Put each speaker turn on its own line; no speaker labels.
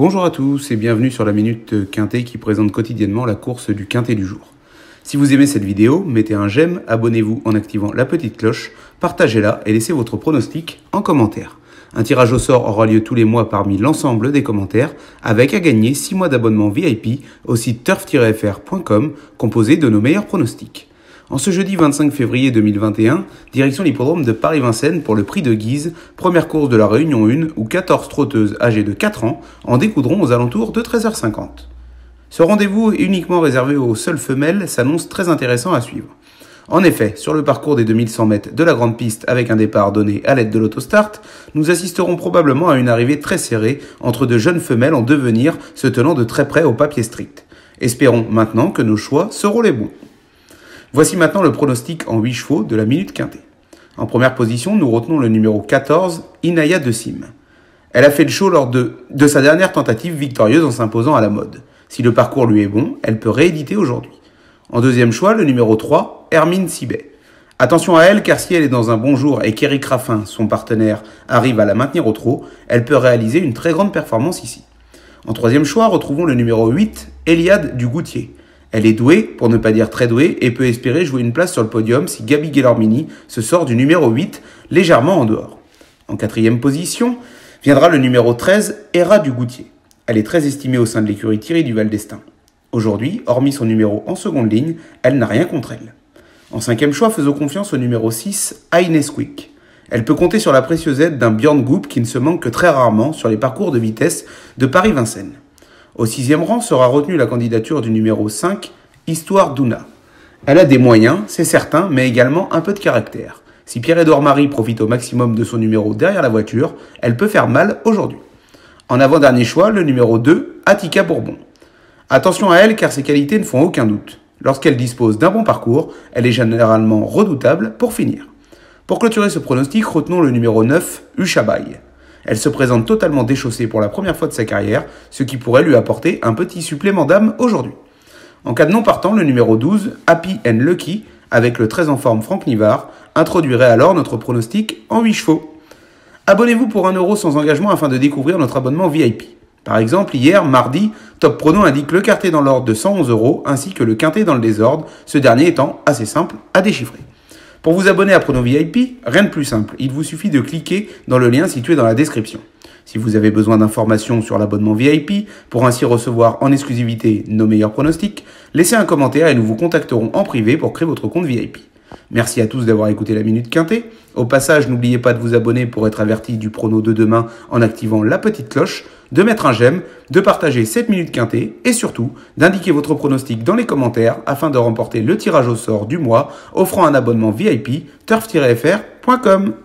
Bonjour à tous et bienvenue sur la Minute Quintet qui présente quotidiennement la course du Quintet du jour. Si vous aimez cette vidéo, mettez un j'aime, abonnez-vous en activant la petite cloche, partagez-la et laissez votre pronostic en commentaire. Un tirage au sort aura lieu tous les mois parmi l'ensemble des commentaires, avec à gagner 6 mois d'abonnement VIP au site turf-fr.com composé de nos meilleurs pronostics. En ce jeudi 25 février 2021, direction l'hippodrome de Paris-Vincennes pour le prix de Guise, première course de la Réunion 1 où 14 trotteuses âgées de 4 ans en découdront aux alentours de 13h50. Ce rendez-vous uniquement réservé aux seules femelles s'annonce très intéressant à suivre. En effet, sur le parcours des 2100 mètres de la grande piste avec un départ donné à l'aide de l'autostart, nous assisterons probablement à une arrivée très serrée entre de jeunes femelles en devenir se tenant de très près au papier strict. Espérons maintenant que nos choix seront les bons. Voici maintenant le pronostic en 8 chevaux de la Minute Quintet. En première position, nous retenons le numéro 14, Inaya de Sim. Elle a fait le show lors de sa dernière tentative victorieuse en s'imposant à la mode. Si le parcours lui est bon, elle peut rééditer aujourd'hui. En deuxième choix, le numéro 3, Hermine Sibet. Attention à elle, car si elle est dans un bon jour et qu'Éric Raffin, son partenaire, arrive à la maintenir au trot, elle peut réaliser une très grande performance ici. En troisième choix, retrouvons le numéro 8, Eliade du Goutier. Elle est douée, pour ne pas dire très douée, et peut espérer jouer une place sur le podium si Gabi Guillermini se sort du numéro 8, légèrement en dehors. En quatrième position, viendra le numéro 13, Hera du Goutier. Elle est très estimée au sein de l'écurie Thierry du Val d'Estaing. Aujourd'hui, hormis son numéro en seconde ligne, elle n'a rien contre elle. En cinquième choix, faisons confiance au numéro 6, Ainesquick. Elle peut compter sur la précieuse aide d'un Björn Goop qui ne se manque que très rarement sur les parcours de vitesse de Paris-Vincennes. Au sixième rang sera retenue la candidature du numéro 5, Histoire d'Una. Elle a des moyens, c'est certain, mais également un peu de caractère. Si Pierre-Édouard Marie profite au maximum de son numéro derrière la voiture, elle peut faire mal aujourd'hui. En avant-dernier choix, le numéro 2, Attica Bourbon. Attention à elle car ses qualités ne font aucun doute. Lorsqu'elle dispose d'un bon parcours, elle est généralement redoutable pour finir. Pour clôturer ce pronostic, retenons le numéro 9, Ushabai. Elle se présente totalement déchaussée pour la première fois de sa carrière, ce qui pourrait lui apporter un petit supplément d'âme aujourd'hui. En cas de non partant, le numéro 12, Happy and Lucky, avec le très en forme Franck Nivard, introduirait alors notre pronostic en 8 chevaux. Abonnez-vous pour 1 € sans engagement afin de découvrir notre abonnement VIP. Par exemple, hier, mardi, Top Prono indique le quintet dans l'ordre de 111 € ainsi que le quintet dans le désordre, ce dernier étant assez simple à déchiffrer. Pour vous abonner à Prono VIP, rien de plus simple, il vous suffit de cliquer dans le lien situé dans la description. Si vous avez besoin d'informations sur l'abonnement VIP, pour ainsi recevoir en exclusivité nos meilleurs pronostics, laissez un commentaire et nous vous contacterons en privé pour créer votre compte VIP. Merci à tous d'avoir écouté la Minute Quintet. Au passage, n'oubliez pas de vous abonner pour être averti du prono de demain en activant la petite cloche, de mettre un j'aime, de partager cette Minute Quintet et surtout d'indiquer votre pronostic dans les commentaires afin de remporter le tirage au sort du mois offrant un abonnement VIP turf-fr.com.